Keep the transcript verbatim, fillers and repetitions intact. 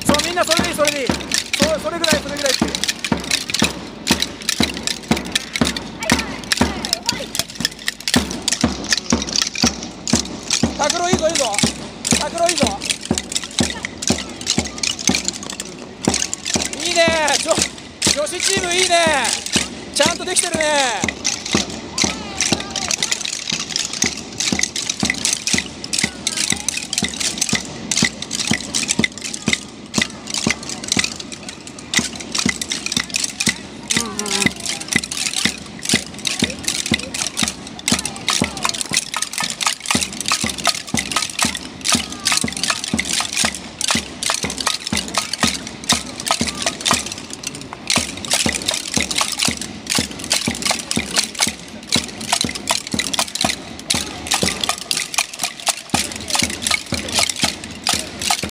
そう、みんなそれでいい、それでいい。そそれぐらい、それぐらいっていう。拓郎いいぞ、いいぞ。拓郎いいぞ。いいね。女子チームいいね。ちゃんとできてるね。